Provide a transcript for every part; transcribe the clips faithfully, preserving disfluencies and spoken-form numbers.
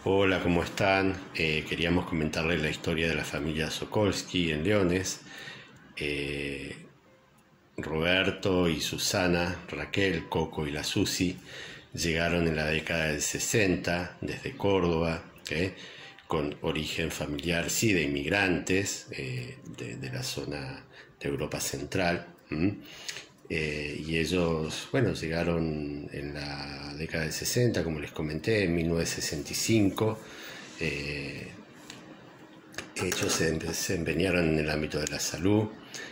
Hola, ¿cómo están? Eh, queríamos comentarles la historia de la familia Sokolsky en Leones. Eh, Roberto y Susana, Raquel, Coco y la Susi llegaron en la década del sesenta desde Córdoba, ¿eh? Con origen familiar, sí, de inmigrantes eh, de, de la zona de Europa Central. ¿m? Eh, y ellos, bueno, llegaron en la década del sesenta, como les comenté, en mil novecientos sesenta y cinco. Eh, ellos se, se empeñaron en el ámbito de la salud.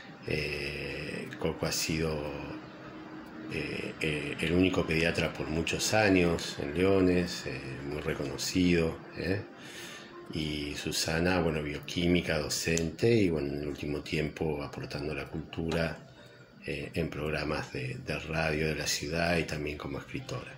Eh, Coco ha sido eh, eh, el único pediatra por muchos años en Leones, eh, muy reconocido. ¿eh? Y Susana, bueno, bioquímica, docente y, bueno, en el último tiempo aportando la cultura Eh, en programas de, de radio de la ciudad y también como escritora.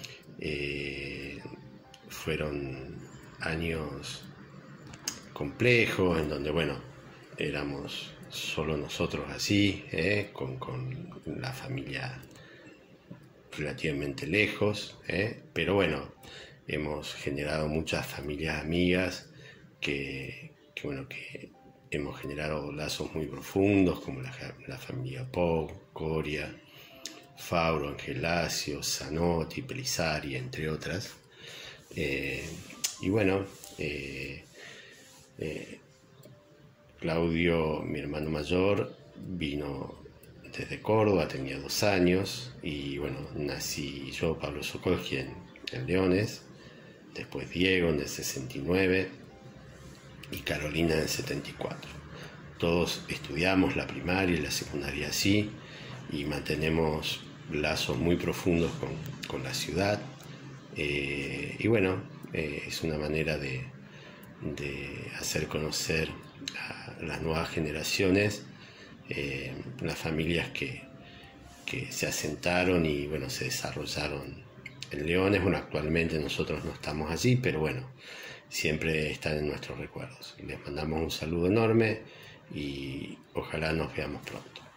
Eh, fueron años complejos en donde, bueno, éramos solo nosotros así, eh, con, con la familia relativamente lejos, eh, pero bueno, hemos generado muchas familias amigas que, que bueno, que hemos generado lazos muy profundos, como la, la familia Pou, Coria, Fauro, Angelasio, Zanotti, Pelizari, entre otras. Eh, y bueno, eh, eh, Claudio, mi hermano mayor, vino desde Córdoba, tenía dos años, y bueno, nací yo, Pablo Sokolsky, en, en Leones, después Diego en el sesenta y nueve, y Carolina en el setenta y cuatro. Todos estudiamos la primaria y la secundaria así y mantenemos lazos muy profundos con, con la ciudad. Eh, y bueno, eh, es una manera de, de hacer conocer a las nuevas generaciones eh, las familias que, que se asentaron y bueno, se desarrollaron en Leones. Bueno, actualmente nosotros no estamos allí, pero bueno, siempre están en nuestros recuerdos. Les mandamos un saludo enorme y ojalá nos veamos pronto.